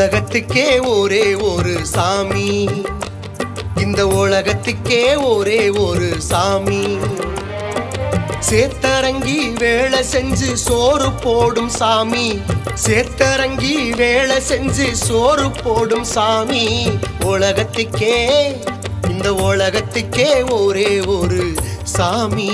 உலகத்துக்கே ஒரே ஒரு சாமி, இந்த உலகத்துக்கே ஒரே ஒரு சாமி. சேத்தரங்கி வேலை செஞ்சு சோறு போடும் சாமி, சேத்தரங்கி வேலை செஞ்சு சோறு போடும் சாமி. உலகத்துக்கே இந்த உலகத்துக்கே ஒரே ஒரு சாமி.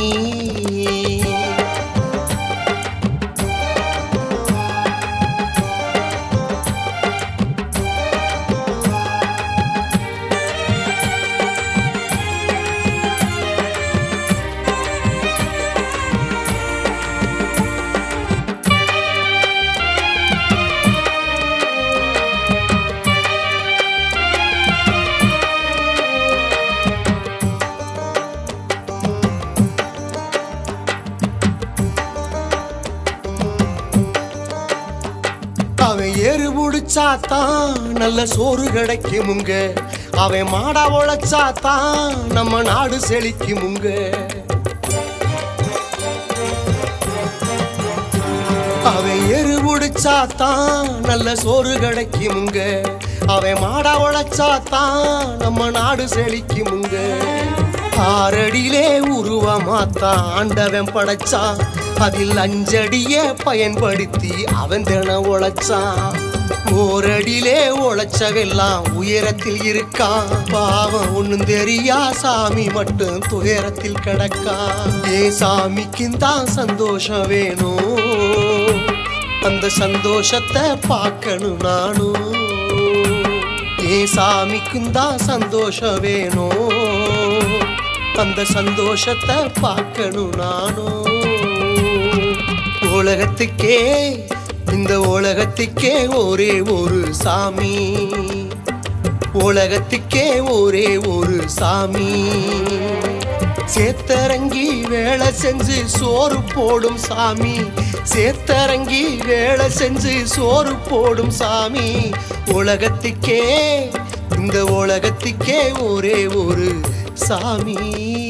அவன் ஏறு புடிச்சாத்தான் நல்ல சோறு கிடைக்குமுங்க, அவன் மாடா உழைச்சாத்தான் நம்ம நாடு செழிக்குமுங்க. அவன் ஏறு புடிச்சாத்தான் நல்ல சோறு கிடைக்குமுங்க, அவன் மாடா உழைச்சாத்தான் நம்ம நாடு செழிக்குமுங்க. ஆறடியிலே உருவமாத்தான் ஆண்டவன் படைச்சான், அதில் 5 அடியை பயன்படுத்தி அவன் தின உழைச்சான். ஓரடியிலே உழைச்சவெல்லாம் உயரத்தில் இருக்கான், பாவம் ஒண்ணும் தெரியா சாமி மட்டும் துயரத்தில் கிடக்கான். ஏன் சாமிக்குந்தான் சந்தோஷம் வேணும், அந்த சந்தோஷத்தை பார்க்கணும் நானும். ஏன் சாமிக்குந்தான் சந்தோஷம் வேணும், அந்த சந்தோஷத்தை பார்க்கணும் நானும். உலகத்துக்கே இந்த உலகத்துக்கே ஒரே ஒரு சாமி, உலகத்துக்கே ஒரே ஒரு சாமி. சேத்தரங்கி வேலை செஞ்சு சோறு போடும் சாமி, சேத்தரங்கி வேலை செஞ்சு சோறு போடும் சாமி. உலகத்துக்கே இந்த உலகத்துக்கே ஒரே ஒரு சாமி.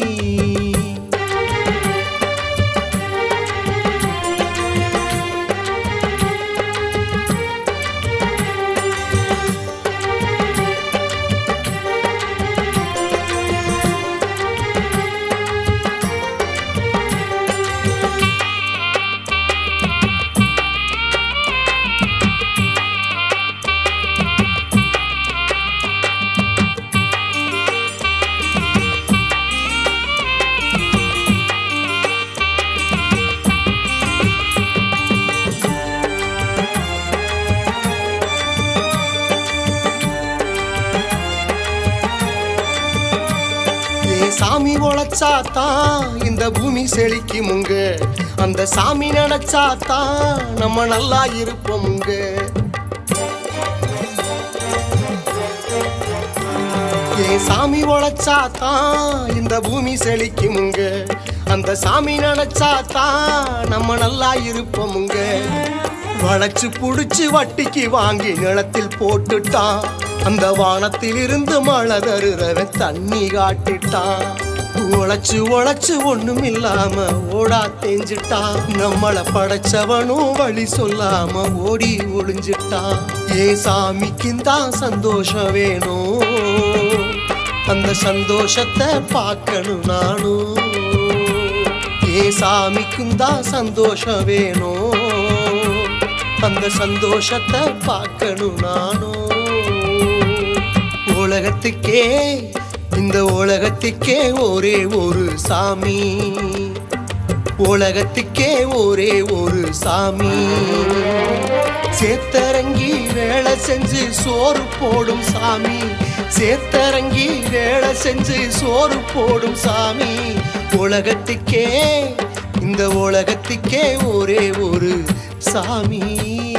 சாமி உழைச்சாத்தான் இந்த பூமி செழிக்குமுங்க, அந்த சாமி நினைச்சாத்தான் நம்ம நல்லா இருப்போமுங்க. ஏன் சாமி உழைச்சாத்தான் இந்த பூமி செழிக்குமுங்க, அந்த சாமி நினைச்சாத்தான் நம்ம நல்லா இருப்போமுங்க. வளைச்சு புடிச்சு வட்டிக்கு வாங்கி நிலத்தில் போட்டுட்டான், அந்த வானத்தில் இருந்து மழை தருறவன் தண்ணி காட்டிட்டான். உழைச்சு உழைச்சு ஒண்ணும் இல்லாம ஓடா தேஞ்சிட்டான், நம்மளை படைச்சவனும் வழி சொல்லாம ஓடி ஒளிஞ்சிட்டான். ஏன் சாமிக்குந்தான் சந்தோஷம் வேணும், அந்த சந்தோஷத்தை பார்க்கணும் நானும். ஏன் சாமிக்குந்தான் சந்தோஷம் வேணும், அந்த சந்தோஷத்தை பார்க்கணும் நானும். உலகத்துக்கே இந்த உலகத்துக்கே ஒரே ஒரு சாமி, உலகத்துக்கே ஒரே ஒரு சாமி. சேத்தரங்கி வேலை செஞ்சு சோறு போடும் சாமி, சேத்தரங்கி வேலை செஞ்சு சோறு போடும் சாமி. உலகத்துக்கே இந்த உலகத்துக்கே ஒரே ஒரு சாமி.